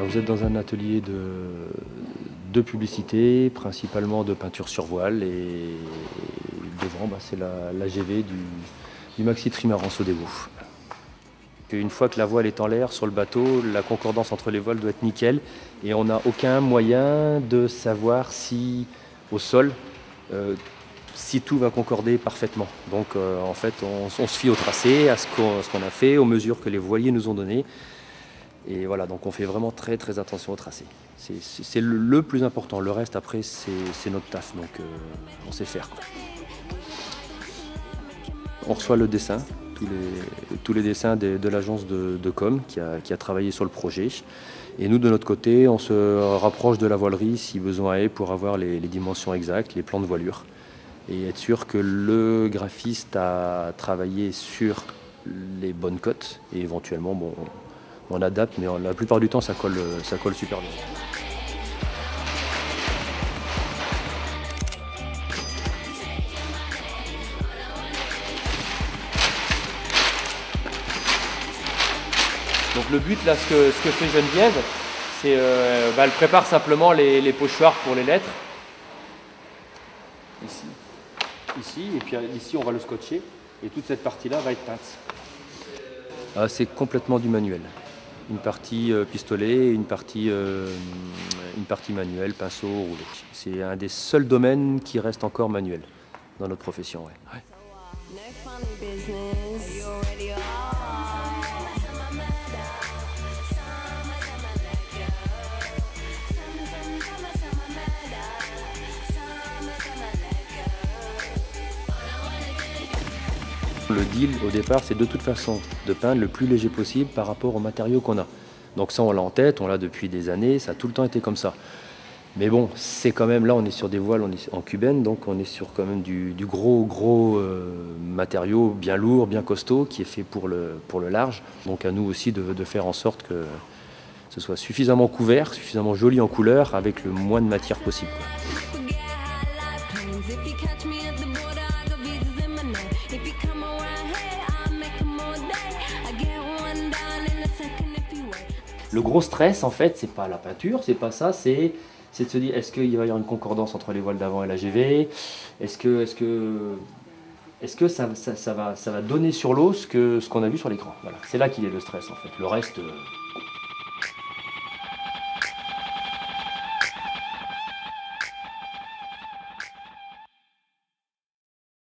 Vous êtes dans un atelier de publicité, principalement de peinture sur voile, et devant c'est la GV du Maxi Trimaran Sodebo. Une fois que la voile est en l'air sur le bateau, la concordance entre les voiles doit être nickel et on n'a aucun moyen de savoir si au sol, si tout va concorder parfaitement. Donc en fait on se fie au tracé, à ce qu'on a fait, aux mesures que les voiliers nous ont données. Et voilà, donc on fait vraiment très très attention au tracé. C'est le plus important. Le reste après c'est notre taf, donc on sait faire, quoi. On reçoit le dessin, tous les dessins de l'agence de com qui a travaillé sur le projet. Et nous de notre côté, on se rapproche de la voilerie si besoin est pour avoir les dimensions exactes, les plans de voilure. Et être sûr que le graphiste a travaillé sur les bonnes cotes et éventuellement on adapte, mais la plupart du temps ça colle super bien. Donc le but là, ce que fait Geneviève, c'est elle prépare simplement les pochoirs pour les lettres. Ici, et puis ici on va le scotcher et toute cette partie-là va être peinte. C'est complètement du manuel. Une partie pistolet, une partie manuelle, pinceau, rouleau. C'est un des seuls domaines qui reste encore manuel dans notre profession. Ouais. Le deal au départ, c'est de toute façon de peindre le plus léger possible par rapport aux matériaux qu'on a. Donc ça on l'a en tête, on l'a depuis des années, ça a tout le temps été comme ça. Mais bon, c'est quand même, là on est sur des voiles, on est en cubaine, donc on est sur quand même du gros matériau bien lourd, bien costaud, qui est fait pour le large. Donc à nous aussi de faire en sorte que ce soit suffisamment couvert, suffisamment joli en couleur, avec le moins de matière possible. Le gros stress, en fait, c'est pas la peinture, c'est pas ça, c'est de se dire est-ce qu'il va y avoir une concordance entre les voiles d'avant et la GV, est-ce que ça va donner sur l'eau ce qu'on a vu sur l'écran. Voilà. C'est là qu'il est le stress, en fait. Le reste...